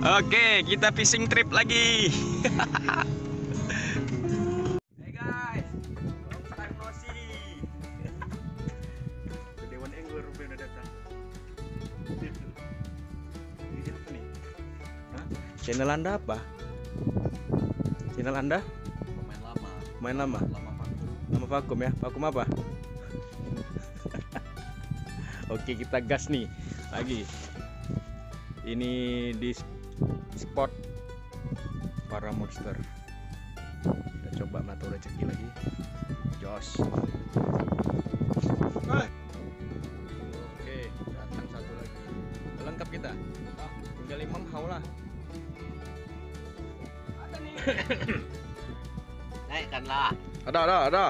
Oke, kita fishing trip lagi. Hey guys, long time no see. Dewan Angler udah datang. Ini siapa nih? Hah? Channel Anda apa? Channel Anda? Pemain lama. Main lama? Lama vakum. Nama vakum ya? Vakum apa? Oke, kita gas nih lagi. Ini di spot para monster. Kita coba ngatur rezeki lagi. Jos. Oke, datang satu lagi. Lengkap kita. Tinggal 5 haulah. Ada nih. Naikkanlah. Ada.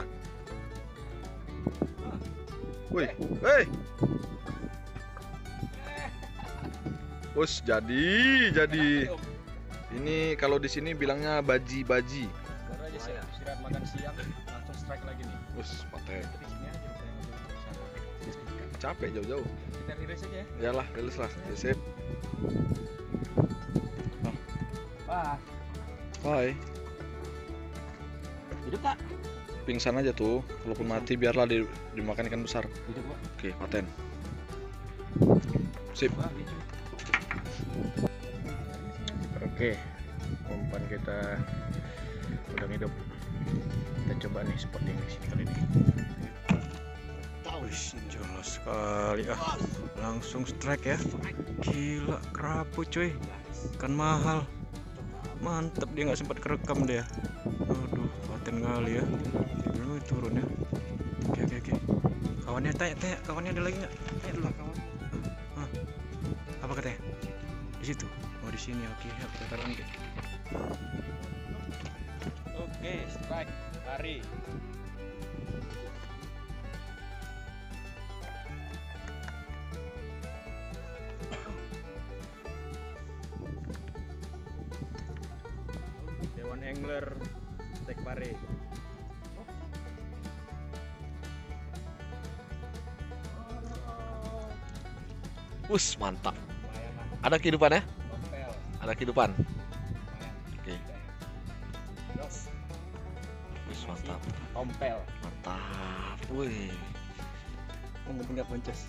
Wih, hei. Us, jadi. Ini kalau di sini bilangnya baji. Baru aja saya istirahat makan siang, langsung strike lagi nih. Us, paten. Di sini aja saya ngobrol. Capek jauh-jauh. Kita rilis aja ya. Yalah, rilis lah. Ya, sip. Wah, Bye. hidup tak? Pingsan aja tuh. Walaupun mati biarlah dimakan ikan besar. Hidup Pak. Oke, paten. Sip. Wah, lucu. Oke, umpan kita udah hidup. Kita coba nih spot yang di sini kali ini. Wih, jelas sekali langsung strike ya. Gila, kerapu cuy. Kan mahal. Mantep, dia nggak sempat kerekam dia. Aduh, paten kali ya. Turun ya. Oke. Kawannya tanya, kawannya ada lagi nggak? Tanya dulu kawan. Apa katanya? Di situ. Oh, di sini. Oke, ya, kita taruh nih. Oke, strike. Lari. Dewan Angler Tek Pare. Us, mantap. Ada kehidupan ya? Ompel. Ada kehidupan. Oke. Us, mantap. Ompel. Mantap. Wih. Mungkin nggak boncos.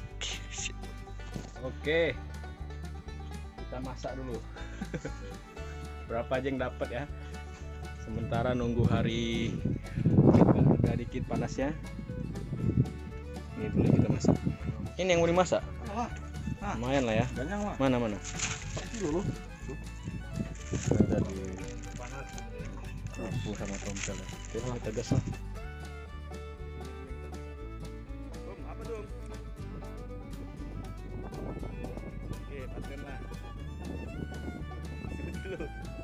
Oke. Kita masak dulu. Berapa aja yang dapat ya? Sementara nunggu hari agak dikit panasnya. Ini dulu kita masak. Ini yang mau dimasak? Lumayan lah ya. Mana? Dulu. Ada di kerapu sama tompel ya. Oke, kita gas lah. Apa dong? Oke, paten lah. Dulu.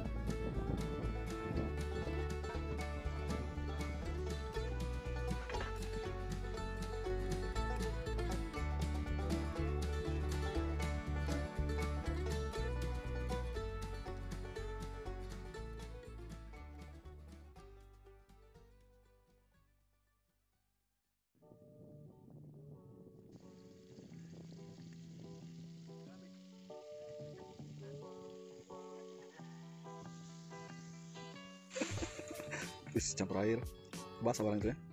Wis, campur air. Basah barang itu ya.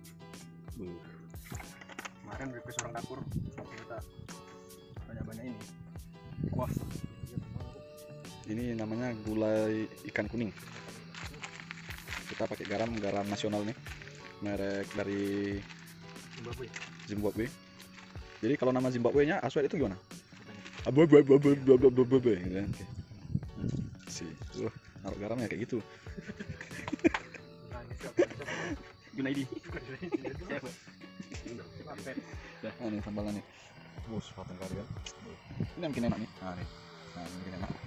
Kemarin request orang dapur kita banyak-banyak ini kuah. Ini namanya gulai ikan kuning. Kita pakai garam nasional nih. Merek dari Zimbabwe. Jadi kalau nama Zimbabwe-nya Aswad itu gimana? Abu gitu kan. Sih. Naruh garamnya kayak gitu. Gunaidi. Nah, ini sambalnya nih. Bus, paten kali kan. Ini yang bikin enak nih. Nah, nih. Nah, ini bikin enak.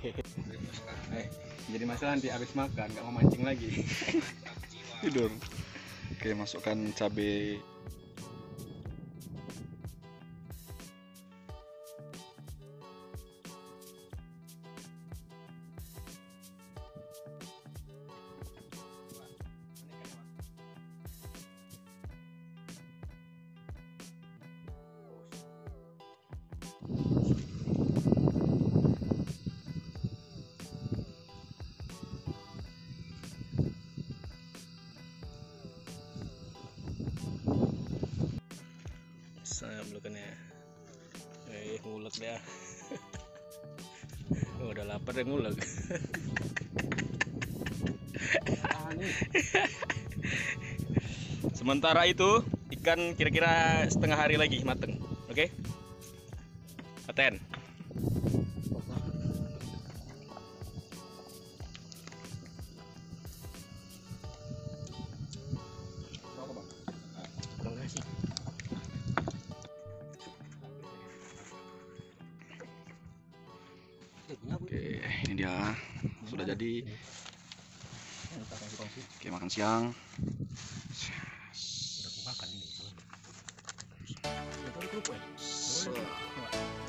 Jadi masalah nanti habis makan nggak mau mancing lagi. Tidur. Oke, masukkan cabai. lu kan ya. Ngulek dah. Oh, udah lapar deh ngulek. Sementara itu ikan kira-kira setengah hari lagi mateng. Oke? Paten. Oke, ini dia sudah jadi. Oke, makan siang. Udah makan ini.